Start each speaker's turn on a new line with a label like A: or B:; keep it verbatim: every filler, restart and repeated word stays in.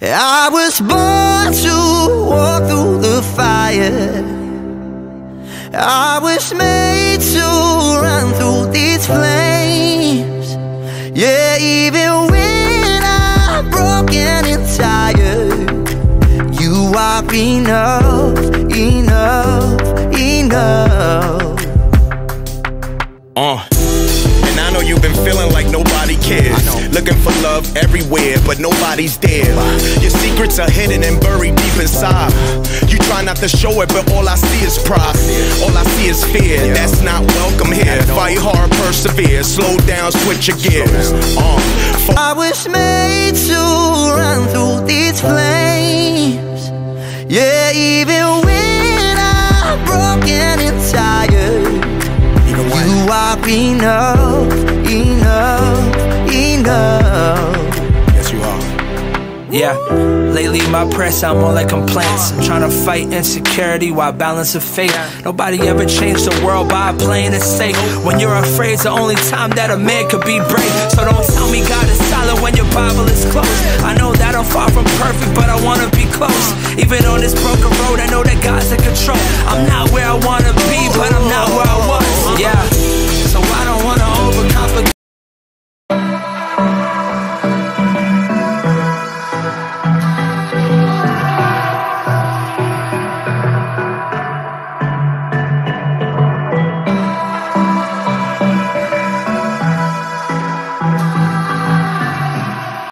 A: I was born to walk through the fire. I was made to run through these flames. Yeah, even when I'm broken and tired, you are enough, enough, enough.
B: Uh. And I know you've been feeling like nobody cares, looking for love everywhere, but nobody's there. Your secrets are hidden and buried deep inside. You try not to show it, but all I see is pride. All I see is fear, that's not welcome here. Fight hard, persevere, slow down, switch your gears. uh,
A: I was made to run through these flames. Yeah, even when I'm broken and tired, you are enough, enough, enough.
B: Yes, you are.
C: Yeah, lately my prayers sound more like complaints. I'm trying to fight insecurity while balancing faith. Nobody ever changed the world by playing it safe. When you're afraid, it's the only time that a man could be brave. So don't tell me God is silent when your Bible is closed. I know that I'm far from perfect, but I wanna be close. Even on this broken road, I know that God's in control. I'm not where I wanna be, but I'm not where I was. Yeah.